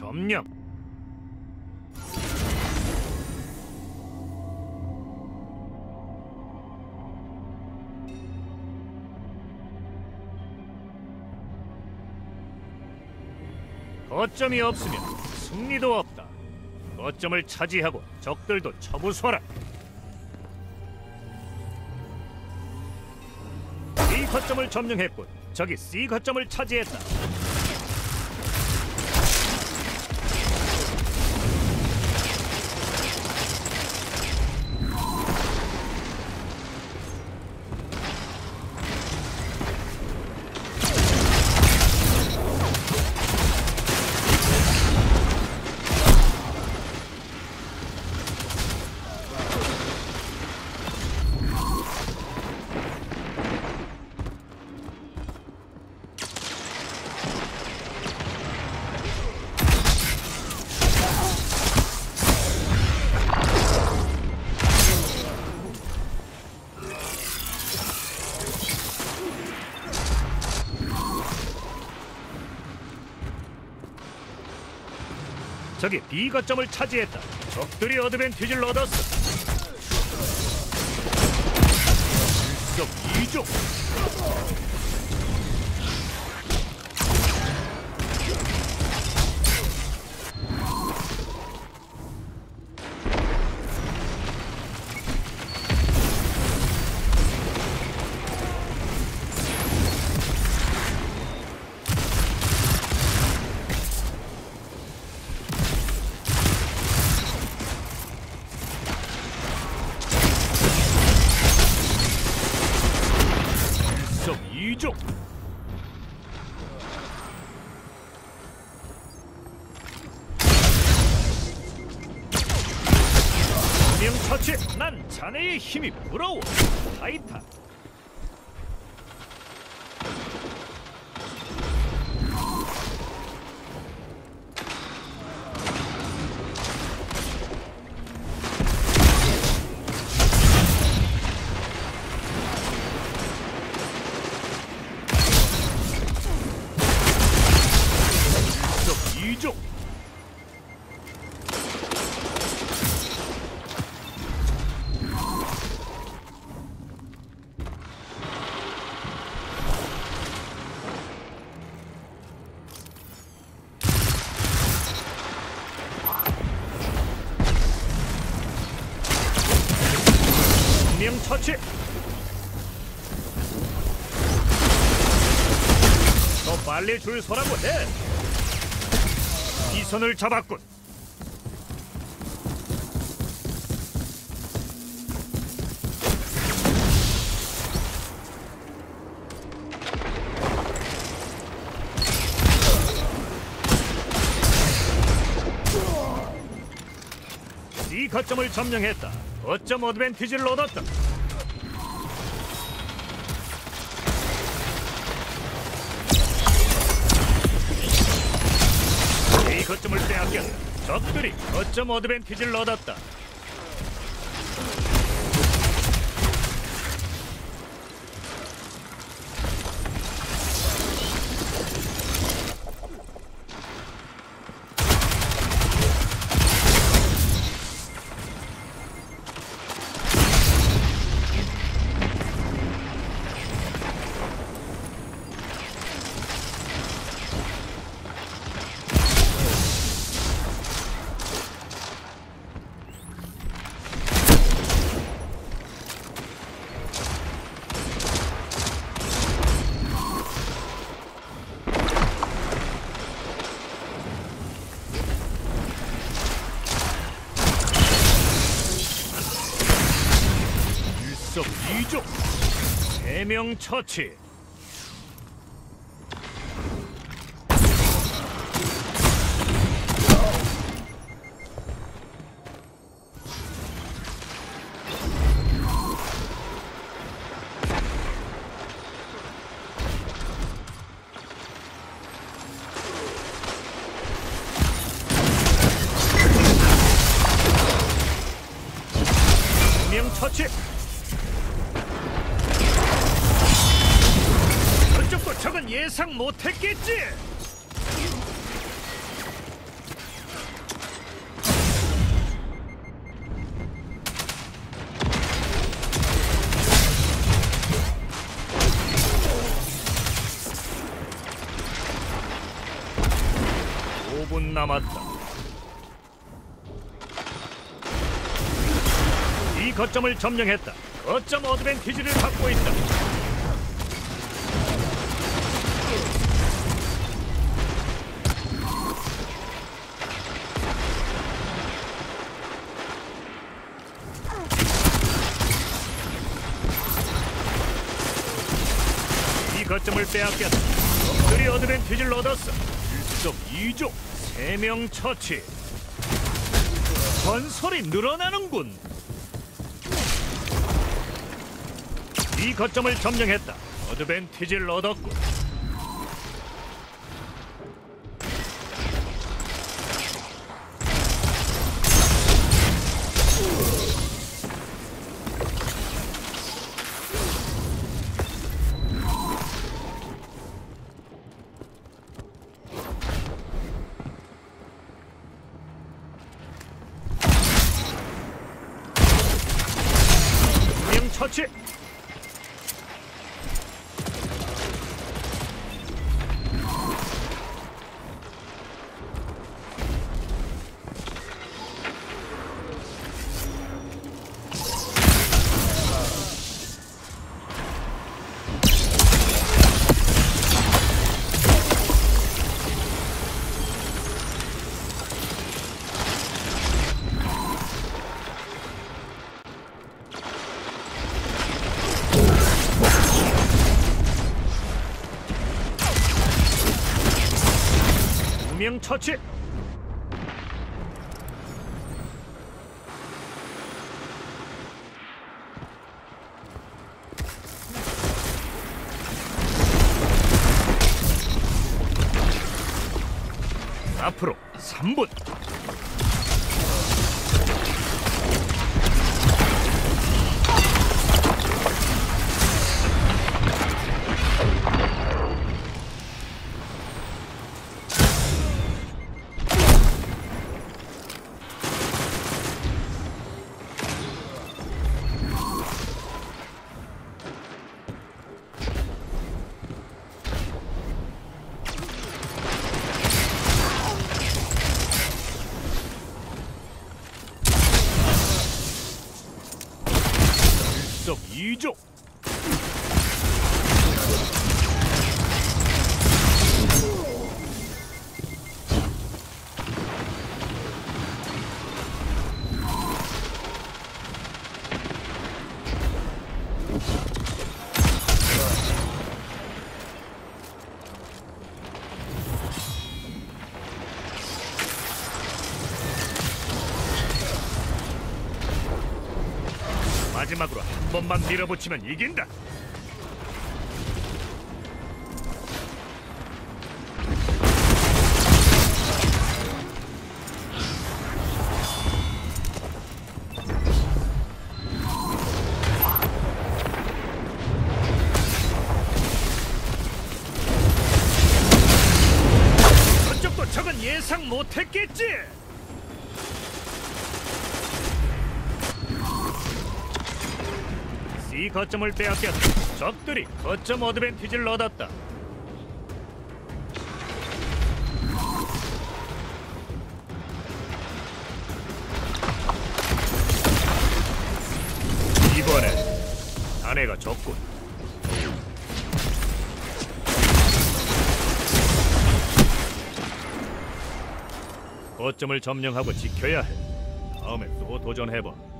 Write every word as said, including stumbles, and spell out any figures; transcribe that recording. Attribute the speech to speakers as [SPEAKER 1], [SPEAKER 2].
[SPEAKER 1] 점령. 거점이 없으면 승리도 없다. 거점을 차지하고 적들도 처부수하라. B 거점을 점령했군. 적이 C 거점을 차지했다. 적이 B 거점을 차지했다. 적들이 어드밴티지를 얻었어. 일석이조. 이조. 명처치. 난 자네의 힘이 부러워. 타이탄. 이조. 명처치. 더 빨리 줄 서라고 해. 이 선을 잡았군. C 거점을 점령했다. 거점 어드밴티지를 얻었다. A 거점을 빼앗겼다. 적들이 거점 어드밴티지를 얻었다. 이조. 세 명 처치. 세 명 처치. 저쪽도 적은 예상 못했겠지. 남았다. 이 거점을 점령했다. 거점 어드밴티지를 갖고 있다. 이 거점을 빼앗겼다. 적들이 어드밴티지를 얻었어. 일석이조. 세 명 처치. 전설이 늘어나는군. 이 거점을 점령했다. 어드밴티지를 얻었고. 두 명 처치. 두 명 처치. 앞으로 삼 분. 일석이조. 마지막으로 한 번만 밀어붙이면 이긴다. 저쪽도 저건 예상 못했겠지? 이 거점을 빼앗겼다. 적들이 거점 어드밴티지를 얻었다. 이번엔 아내가 졌군. 거점을 점령하고 지켜야 해. 다음에 또 도전해봐.